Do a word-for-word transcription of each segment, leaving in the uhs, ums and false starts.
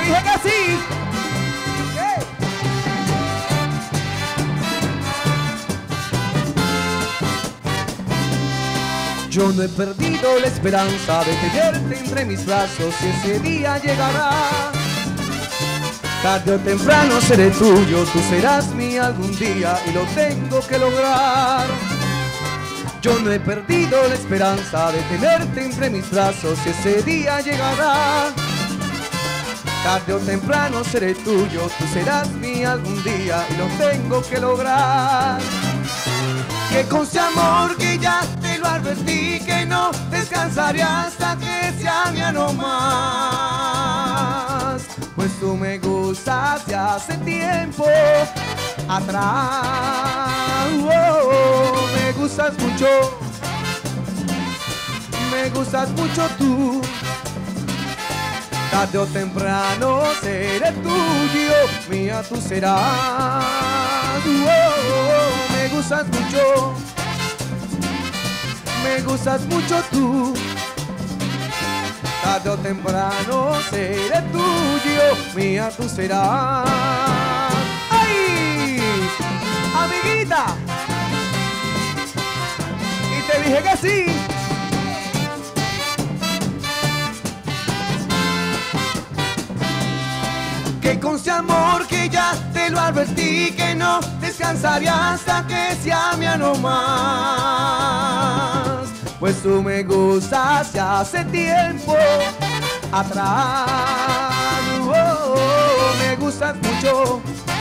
dije que sí. ¿Qué? Yo no he perdido la esperanza de tenerte entre mis brazos y ese día llegará. Tarde o temprano seré tuyo, tú serás mía algún día y lo tengo que lograr. Yo no he perdido la esperanza de tenerte entre mis brazos y ese día llegará. Tarde o temprano seré tuyo, tú serás mía algún día y lo tengo que lograr. Que con ese amor que ya te lo advertí, que no descansaré hasta que sea mía no más. Pues tú me gustas de hace tiempo atrás. Oh, me gustas mucho, me gustas mucho tú. Tarde o temprano seré tuyo, mía tú serás. Oh, me gustas mucho, me gustas mucho tú. Tarde o temprano seré tuyo, mía tú serás. ¡Ay! Amiguita, y te dije que sí. Que con ese amor que ya te lo advertí, que no descansaré hasta que sea mía no más. Pues tú me gustas ya hace tiempo atrás. Oh, oh, me gustas mucho,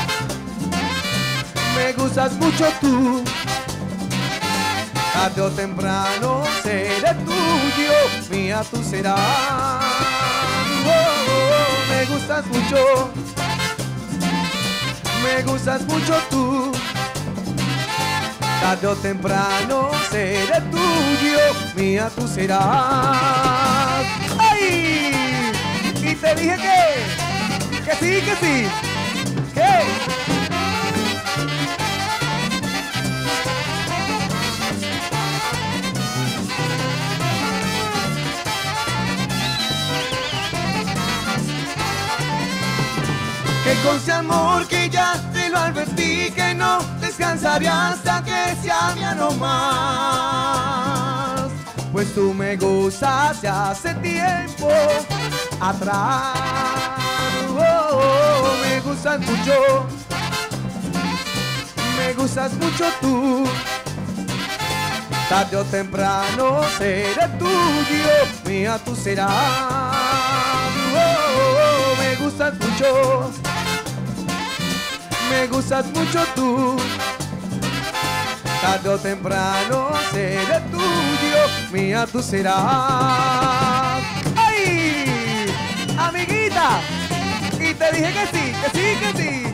me gustas mucho tú. Tarde o temprano seré tuyo, mía tú serás. Oh, oh, me gustas mucho, me gustas mucho tú. Tarde o temprano seré tuyo, mía tú serás. ¡Ay! Y te dije que, que sí, que sí. ¿Qué? Que con ese amor que ya te lo advertí, que no descansaré hasta que sea mía no más. Pues tú me gustas ya hace tiempo atrás. Oh, oh, me gustas mucho, me gustas mucho tú. Tarde o temprano seré tuyo, mía tú serás. Oh, oh, me gustas mucho, me gustas mucho tú. Tarde o temprano seré tuyo, mía tú serás. ¡Ay! Amiguita, y te dije que sí, que sí, que sí.